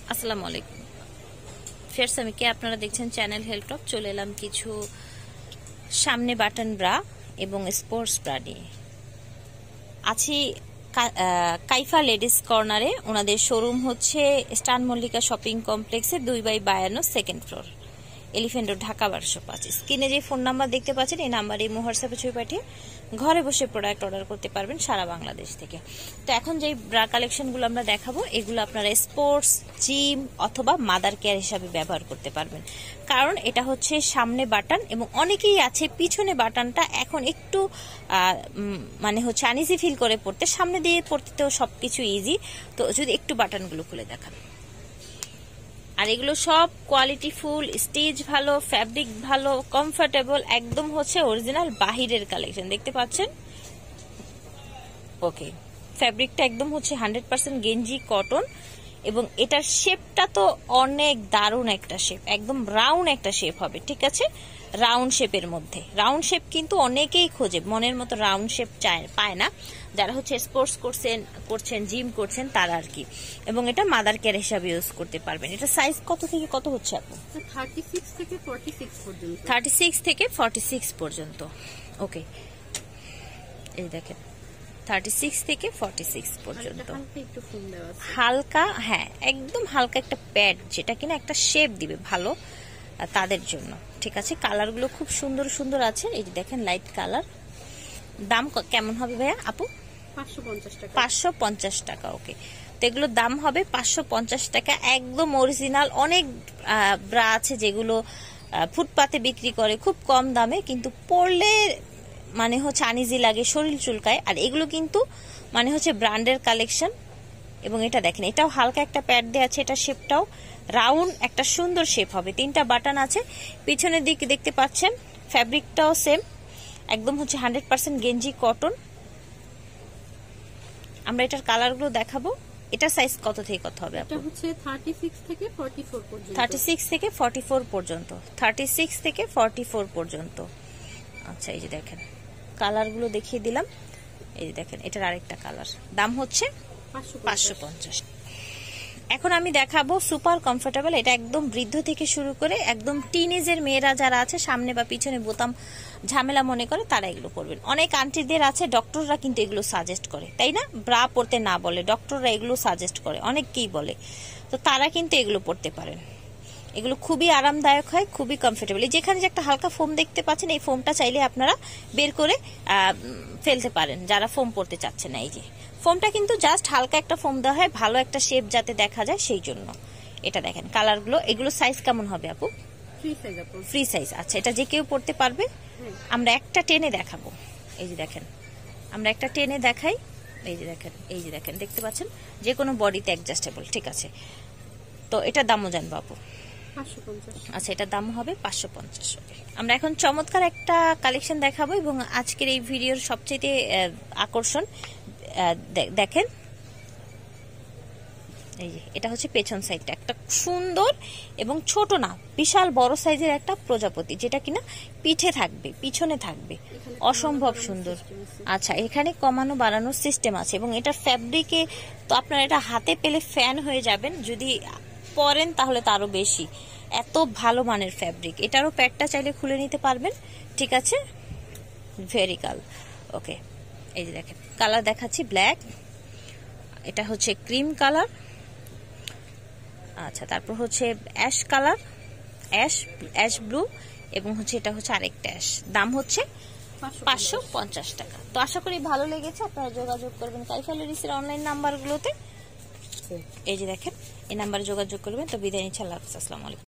আসসালামু আলাইকুম ফেরস আমি কে আপনারা দেখছেন চ্যানেল হেল্প টক। চলে এলাম কিছু সামনে বাটন ব্রা এবং স্পোর্টস ব্রা নিয়ে। আছি কাইফা লেডিস কর্নারে। ওনাদের শোরুম হচ্ছে স্টান মল্লিকা শপিং কমপ্লেক্সে 2/52 second floor, elephant road, Dhaka 1205। স্ক্রিনে যে ফোন নাম্বার দেখতে পাচ্ছেন এই নাম্বারে হোয়াটসঅ্যাপে ছবি পাঠিয়ে ঘরে বসে প্রোডাক্ট অর্ডার করতে পারবেন সারা বাংলাদেশ থেকে। তো এখন যে ব্রা কালেকশনগুলো আমরা দেখাবো এগুলো আপনারা স্পোর্টস, জিম অথবা মাদার কেয়ার হিসাবে ব্যবহার করতে পারবেন, কারণ এটা হচ্ছে সামনে বাটন এবং অনেকেই আছে পিছনে বাটনটা এখন একটু মানে হচ্ছে আনইজি ফিল করে পড়তে, সামনে দিয়ে পড়তেও সবকিছু ইজি। তো যদি একটু বাটনগুলো খুলে দেখান। আর এগুলো সব কোয়ালিটি ফুল, স্টিচ ভালো, ফ্যাব্রিক ভালো, কমফোর্টেবল, একদম হচ্ছে অরিজিনাল বাহিরের কালেকশন দেখতে পাচ্ছেন। ওকে, ফ্যাব্রিকটা একদম হচ্ছে 100% গেঞ্জি কটন এবং এটার শেপটা তো অনেক দারুণ একটা শেপ, একদম রাউন্ড একটা শেপ হবে, ঠিক আছে। রাউন্ড শেপের মধ্যে, রাউন্ড শেপ কিন্তু অনেকেই খোঁজে, মনের মতো রাউন্ড শেপ পায় না, যারা হচ্ছে স্পোর্টস করছেন জিম করছেন তারা আর কি। এবং এটা মাদার কেয়ার হিসাবে ইউজ করতে পারবেন। এটা সাইজ কত থেকে কত হচ্ছে আপু? 36 থেকে 46 পর্যন্ত। 36 থেকে 46 পর্যন্ত। ওকে, এই দেখেন 36 থেকে 46 পর্যন্ত। হালকা, হ্যাঁ একদম হালকা একটা প্যাড, যেটা কিনা একটা শেপ দিবে ভালো তাদের জন্য, ঠিক আছে। কালারগুলো খুব সুন্দর সুন্দর আছে, এই যে দেখেন লাইট কালার। দাম কেমন হবে ভাইয়া আপু? 550 টাকা। 550 টাকা। ওকে, তো এগুলোর দাম হবে 550 টাকা, একদম অরিজিনাল। অনেক ব্রা আছে যেগুলো ফুটপাতে বিক্রি করে খুব কম দামে, কিন্তু পরলে মানে হচ্ছে আনইজি লাগে, শরীর চুলকায়। আর এগুলো কিন্তু মানে হচ্ছে ব্র্যান্ডের কালেকশন। এবং এটা দেখেন, এটাও হালকা একটা প্যাড দেওয়া আছে, এটা শেপটাও রাউন্ড একটা সুন্দর শেপ হবে। 3টা বাটন আছে, পিছনের দিকে দেখতে পাচ্ছেন ফ্যাব্রিকটাও সেম, একদম হচ্ছে 100% গেঞ্জি কটন। আমরা এটার কালারগুলো দেখাবো। এটা সাইজ কত থেকে কত হবে? এটা হচ্ছে 36 থেকে 44 পর্যন্ত। 36 থেকে 44 পর্যন্ত। 36 থেকে 44 পর্যন্ত। আচ্ছা, এই যে দেখেন কালারগুলো দেখিয়ে দিলাম। এই যে দেখেন এটার আরেকটা কালার, দাম হচ্ছে 550। এখন আমি দেখাবো সুপার কমফোর্টেবল। এটা একদম বৃদ্ধ থেকে শুরু করে একদম টিনেজের মেয়েরা যারা আছে, সামনে বা পিছনে বোতাম ঝামেলা মনে করে তারা এগুলো পরবেন। অনেক আন্টিদের আছে, ডক্টররা কিন্তু এগুলো সাজেস্ট করে, তাই না? ব্রা পরতে না বলে, ডক্টররা এগুলো সাজেস্ট করে, অনেককেই বলে। তো তারা কিন্তু এগুলো পরতে পারেন। এগুলো খুবই আরামদায়ক হয়, খুবই কমফোর্টেবল। যেখানে যে একটা হালকা ফোম দেখতে পাচ্ছেন, এই ফোমটা চাইলে আপনারা বের করে ফেলতে পারেন যারা ফোম পরতে চাচ্ছেন না। এই যে ফোমটা কিন্তু জাস্ট হালকা একটা ফোম দেওয়া হয়, ভালো একটা শেপ যাতে দেখা যায় সেই জন্য। এটা দেখেন কালারগুলো, এগুলো সাইজ কেমন হবে আপু? Free size. আচ্ছা, এটা যে কেউ পরতে পারবে। আমরা একটা টেনে দেখাবো। এই যে দেখেন, আমরা একটা টেনে দেখাই। এই যে দেখেন, এই যে দেখেন, দেখতে পাচ্ছেন যে কোনো বডিতে অ্যাডজাস্টেবল, ঠিক আছে। তো এটার দামও জানবো আপু? 550। আচ্ছা, এটার দাম হবে 550। আমরা এখন চমৎকার একটা কালেকশন দেখাবো এবং আজকের এই ভিডিওর সবচেয়ে আকর্ষণ দেখেন, এই যে এটা হচ্ছে পেছন সাইডটা, একটা সুন্দর এবং ছোট না বিশাল বড় সাইজের একটা প্রজাপতি, যেটা কিনা পিঠে থাকবে, পিছনে থাকবে, অসম্ভব সুন্দর। আচ্ছা, এখানে কমানো বাড়ানোর সিস্টেম আছে এবং এটা ফ্যাব্রিকে তো আপনারা এটা হাতে পেলে ফ্যান হয়ে যাবেন, যদি পরেন তাহলে তো আরো বেশি, এত ভালো মানের ফ্যাব্রিক। এটারও প্যাডটা চাইলে খুলে নিতে পারবেন, ঠিক আছে। ভেরি কাল। ওকে, এই যে দেখেন কালার দেখাচ্ছি, ব্ল্যাক, এটা হচ্ছে ক্রিম কালার, আচ্ছা তারপর হচ্ছে অ্যাশ কালার, অ্যাশ ব্লু, এবং হচ্ছে এটা হচ্ছে আরেকটা অ্যাশ। দাম হচ্ছে 550 টাকা। তো আশা করি ভালো লেগেছে, আপনারা যোগাযোগ করবেন কাইফা লেডিসের অনলাইন নাম্বারগুলোতে। এই যে দেখেন এই নাম্বারে যোগাযোগ করবেন। তো বিদায় নিচ্ছি, আল্লাহ হাফেজ, আসসালামু আলাইকুম।